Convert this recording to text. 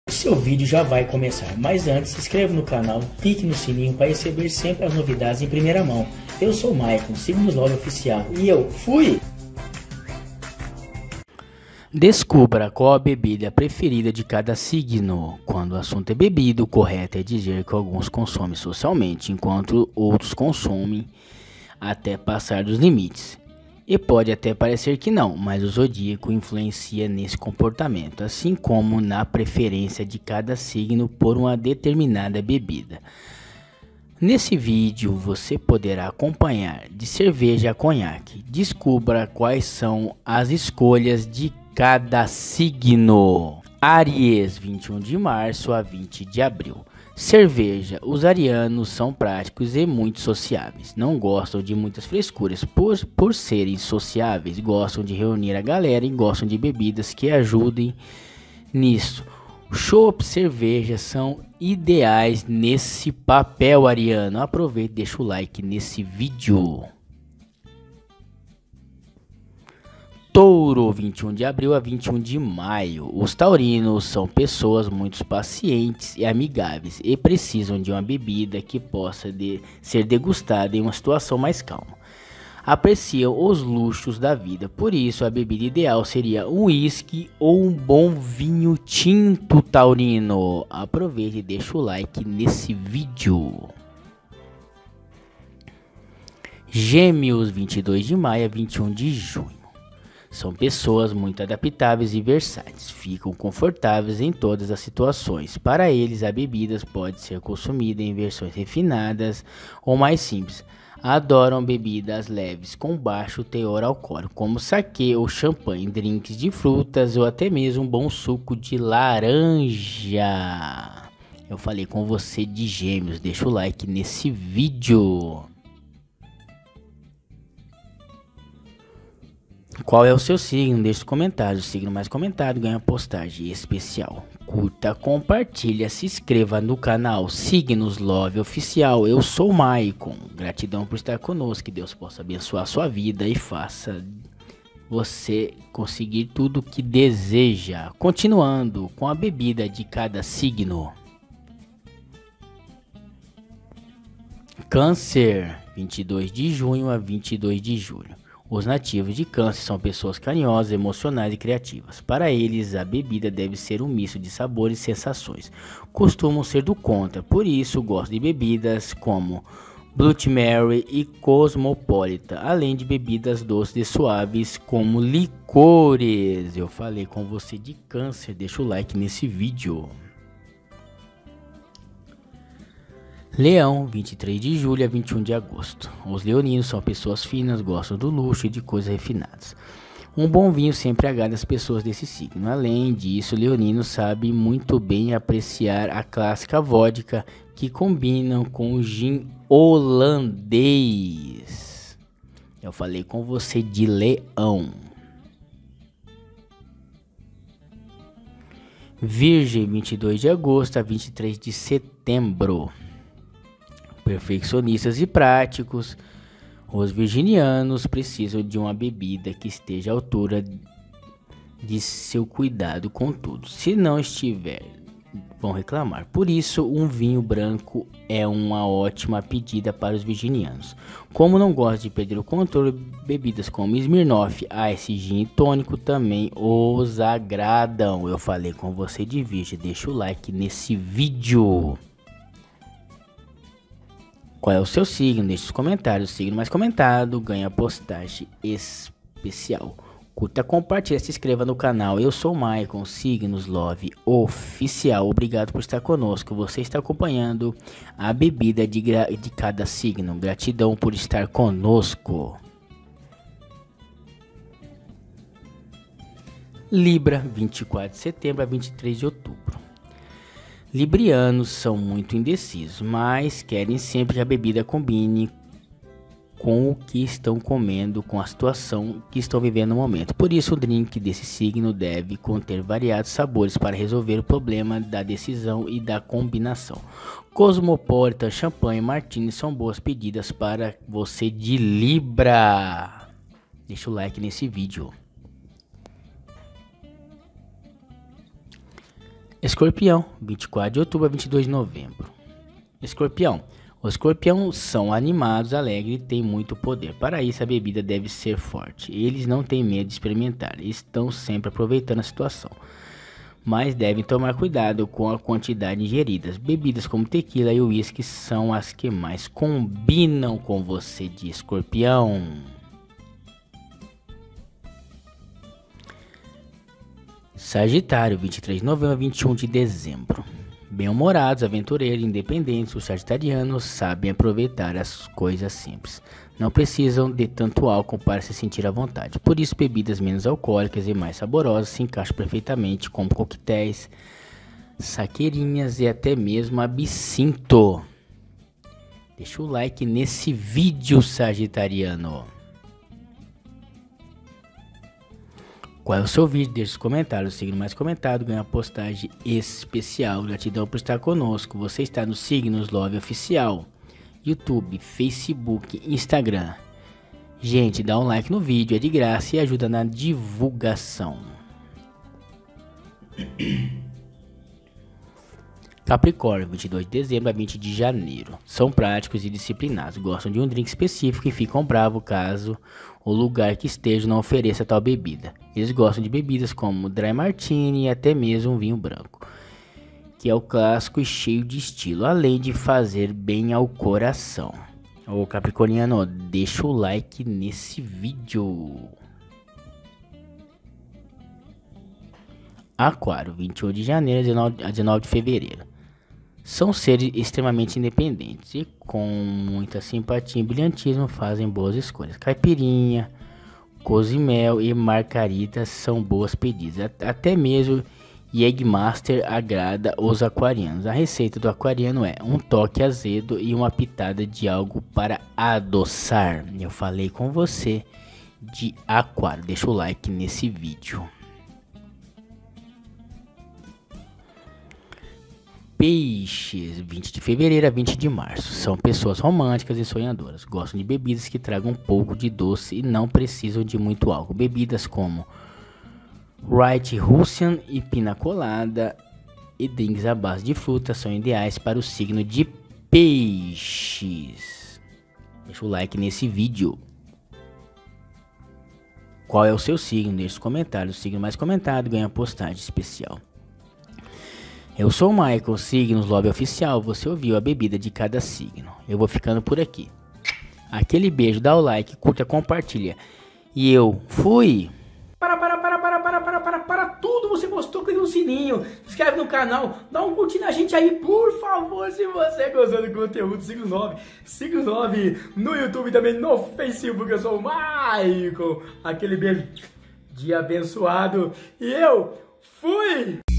Seu vídeo já vai começar, mas antes se inscreva no canal, clique no sininho para receber sempre as novidades em primeira mão. Eu sou o Maicon, siga-nos logo oficial e eu fui! Descubra qual a bebida preferida de cada signo. Quando o assunto é bebida, o correto é dizer que alguns consomem socialmente, enquanto outros consomem até passar dos limites. E pode até parecer que não, mas o zodíaco influencia nesse comportamento, assim como na preferência de cada signo por uma determinada bebida. Nesse vídeo você poderá acompanhar de cerveja a conhaque. Descubra quais são as escolhas de cada signo. Áries, 21 de março a 20 de abril. Cerveja. Os arianos são práticos e muito sociáveis. Não gostam de muitas frescuras. Por serem sociáveis, gostam de reunir a galera e gostam de bebidas que ajudem nisso. Chopp, cerveja são ideais nesse papel ariano. Aproveite e deixa o like nesse vídeo. Touro, 21 de abril a 21 de maio. Os taurinos são pessoas muito pacientes e amigáveis e precisam de uma bebida que possa ser degustada em uma situação mais calma. Apreciam os luxos da vida, por isso a bebida ideal seria um uísque ou um bom vinho tinto taurino. Aproveite e deixa o like nesse vídeo. Gêmeos, 22 de maio a 21 de junho. São pessoas muito adaptáveis e versáteis, ficam confortáveis em todas as situações. Para eles, a bebida pode ser consumida em versões refinadas ou mais simples. Adoram bebidas leves com baixo teor alcoólico, como saquê ou champanhe, drinks de frutas ou até mesmo um bom suco de laranja. Eu falei com você de Gêmeos, deixa o like nesse vídeo. Qual é o seu signo? Deixe os comentários. O signo mais comentado ganha postagem especial. Curta, compartilha, se inscreva no canal Signos Love Oficial. Eu sou o Maicon. Gratidão por estar conosco. Que Deus possa abençoar a sua vida e faça você conseguir tudo o que deseja. Continuando com a bebida de cada signo. Câncer, 22 de junho a 22 de julho. Os nativos de Câncer são pessoas carinhosas, emocionais e criativas. Para eles, a bebida deve ser um misto de sabores e sensações. Costumam ser do contra, por isso gostam de bebidas como Bloody Mary e Cosmopolitan, além de bebidas doces e suaves como licores. Eu falei com você de Câncer, deixa o like nesse vídeo. Leão, 23 de julho a 21 de agosto. Os leoninos são pessoas finas, gostam do luxo e de coisas refinadas. Um bom vinho sempre agrada as pessoas desse signo. Além disso, o leonino sabe muito bem apreciar a clássica vodka que combinam com o gin holandês. Eu falei com você de Leão. Virgem, 22 de agosto a 23 de setembro. Perfeccionistas e práticos, os virginianos precisam de uma bebida que esteja à altura de seu cuidado com tudo. Se não estiver, vão reclamar. Por isso, um vinho branco é uma ótima pedida para os virginianos. Como não gostam de perder o controle, bebidas como Smirnoff, Ice, Gin e Tônico também os agradam. Eu falei com você de virgem, deixa o like nesse vídeo. Qual é o seu signo? Deixe os comentários. O signo mais comentado ganha postagem especial. Curta, compartilha, se inscreva no canal. Eu sou o Maicon, Signos Love Oficial. Obrigado por estar conosco. Você está acompanhando a bebida de cada signo. Gratidão por estar conosco. Libra, 24 de setembro a 23 de outubro. Librianos são muito indecisos, mas querem sempre que a bebida combine com o que estão comendo, com a situação que estão vivendo no momento. Por isso, o drink desse signo deve conter variados sabores para resolver o problema da decisão e da combinação. Cosmopolitan, champanhe e martini são boas pedidas para você de Libra. Deixa o like nesse vídeo. Escorpião, 24 de outubro a 22 de novembro. Escorpião. Os escorpiões são animados, alegres e têm muito poder. Para isso, a bebida deve ser forte. Eles não têm medo de experimentar. Estão sempre aproveitando a situação. Mas devem tomar cuidado com a quantidade ingerida. Bebidas como tequila e uísque são as que mais combinam com você de escorpião. Sagitário, 23 de novembro a 21 de dezembro. Bem-humorados, aventureiros, independentes, os sagitarianos sabem aproveitar as coisas simples. Não precisam de tanto álcool para se sentir à vontade. Por isso, bebidas menos alcoólicas e mais saborosas se encaixam perfeitamente, como coquetéis, saqueirinhas e até mesmo absinto. Deixa o like nesse vídeo, sagitariano. Qual é o seu vídeo? Deixe os comentários. O signo mais comentado ganha postagem especial. Gratidão por estar conosco. Você está no Signos Love Oficial, YouTube, Facebook, Instagram. Gente, dá um like no vídeo, é de graça e ajuda na divulgação. Capricórnio, 22 de dezembro a 20 de janeiro. São práticos e disciplinados. Gostam de um drink específico e ficam bravos caso o lugar que estejam não ofereça tal bebida. Eles gostam de bebidas como Dry Martini e até mesmo um vinho branco, que é o clássico e cheio de estilo, além de fazer bem ao coração. Ô capricorniano, deixa o like nesse vídeo. Aquário, 21 de janeiro a 19 de fevereiro. São seres extremamente independentes e com muita simpatia e brilhantismo fazem boas escolhas. Caipirinha, cozimel e margarita são boas pedidas. Até mesmo Jägermeister agrada os aquarianos. A receita do aquariano é um toque azedo e uma pitada de algo para adoçar. Eu falei com você de aquário. Deixa o like nesse vídeo. Peixes, 20 de fevereiro a 20 de março. São pessoas românticas e sonhadoras. Gostam de bebidas que tragam um pouco de doce e não precisam de muito álcool. Bebidas como White Russian e Pina Colada e drinks à base de frutas são ideais para o signo de Peixes. Deixa o like nesse vídeo. Qual é o seu signo? Deixe os comentários. O signo mais comentado ganha postagem especial. Eu sou o Michael, Signos Love Oficial. Você ouviu a bebida de cada signo. Eu vou ficando por aqui. Aquele beijo, dá o like, curta, compartilha. E eu fui! Para tudo, você gostou, clica no sininho, se inscreve no canal, dá um curtir na gente aí, por favor, se você gostou do conteúdo Signos 9 no YouTube e também no Facebook. Eu sou o Michael, aquele beijo de abençoado e eu fui!